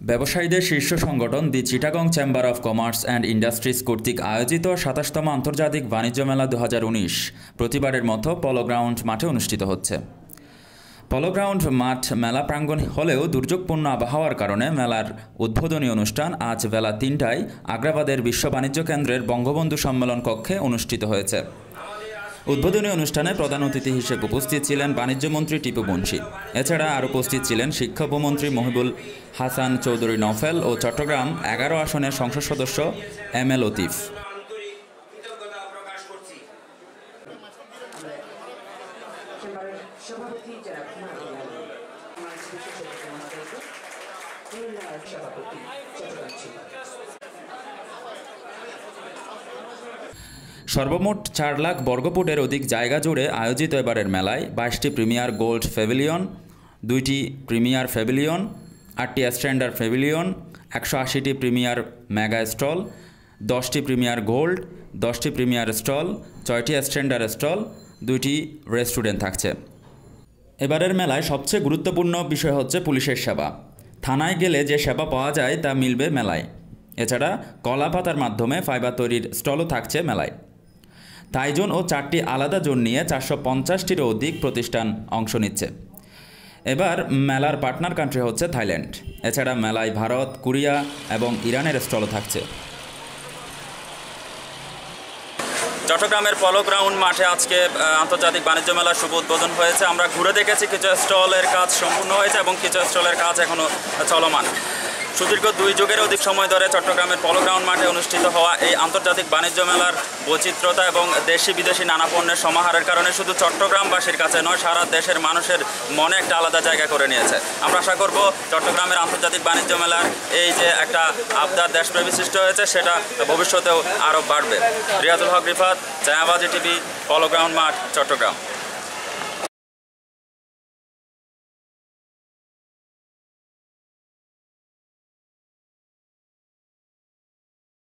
ব্যবসায়ীদের শীর্ষ সংগঠন the Chittagong chamber of commerce and industries কর্তৃক আয়োজিত ২৭তম আন্তর্জাতিক বাণিজ্য মেলা ২০১৯ প্রতিবারের মতো পলো গ্রাউন্ড মাঠে অনুষ্ঠিত হচ্ছে। পলো গ্রাউন্ড মাঠ মেলা প্রাঙ্গণ হলেও দুর্যোগপূর্ণ আবহাওয়ার কারণে মেলার উদ্বোধনী অনুষ্ঠান আজ বেলা ৩টায় আগ্রাবাদের বিশ্ব বাণিজ্য কেন্দ্রের বঙ্গবন্ধু সম্মেলন কক্ষে অনুষ্ঠিত হয়েছে। উদ্বোধনী অনুষ্ঠানে প্রধান অতিথি হিসেবে উপস্থিত ছিলেন বাণিজ্যমন্ত্রী টিপু মুন্সি। এছাড়া আরও উপস্থিত ছিলেন শিক্ষা উপমন্ত্রী মহিবুল হাসান চৌধুরী নফেল ও চট্টগ্রাম ১১ আসনের সংসদ সদস্য এম এ লতিফ। সর্বমোট ৪ লাখ বর্গফুটের অধিক জায়গা জুড়ে আয়োজিত এবারের মেলায় ২২টি প্রিমিয়ার গোল্ড প্যাভিলিয়ন, ২টি প্রিমিয়ার প্যাভিলিয়ন, ৮টি স্ট্যান্ডার্ড প্যাভিলিয়ন, ১৮০টি প্রিমিয়ার মেগা স্টল, ১০টি প্রিমিয়ার গোল্ড, ১০টি প্রিমিয়ার স্টল, ৬টি স্ট্যান্ডার্ড স্টল, ২টি রেস্টুরেন্ট থাকছে। এবারের মেলায় সবচেয়ে গুরুত্বপূর্ণ বিষয় হচ্ছে পুলিশের সেবা। থানায় গেলে যে সেবা পাওয়া যায় তা মিলবে মেলায়। এছাড়া কলা পাতার মাধ্যমে ফাইবার তৈরির স্টলও থাকছে মেলায়। থাই জোন ও ৪টি আলাদা জোন নিয়ে ৪৫০টিরও অধিক প্রতিষ্ঠান অংশ নিচ্ছে। এবার মেলার পার্টনার কান্ট্রি হচ্ছে থাইল্যান্ড। এছাড়া মেলায় ভারত, কোরিয়া এবং ইরানের স্টলও থাকছে। চট্টগ্রামের পলো গ্রাউন্ড মাঠে আজকে আন্তর্জাতিক বাণিজ্য মেলার শুভ উদ্বোধন হয়েছে। আমরা ঘুরে দেখেছি, কিছু স্টলের কাজ সম্পূর্ণ হয়েছে এবং কিছু স্টলের কাজ এখনও চলমান। সুদীর্ঘ ২ যুগের অধিক সময় ধরে চট্টগ্রামের পলো গ্রাউন্ড মাঠে অনুষ্ঠিত হওয়া এই আন্তর্জাতিক বাণিজ্য মেলার বৈচিত্র্যতা এবং দেশি বিদেশি নানা পণ্যের সমাহারের কারণে শুধু চট্টগ্রামবাসীর কাছে নয়, সারা দেশের মানুষের মনে একটা আলাদা জায়গা করে নিয়েছে। আমরা আশা করব চট্টগ্রামের আন্তর্জাতিক বাণিজ্য মেলার এই যে একটা আবদার দেশপ্রেমী সৃষ্টি হয়েছে, সেটা ভবিষ্যতেও আরও বাড়বে। Riazul Hoque Rifat, Chhayabaji TV, polo ground মাঠ, চট্টগ্রাম।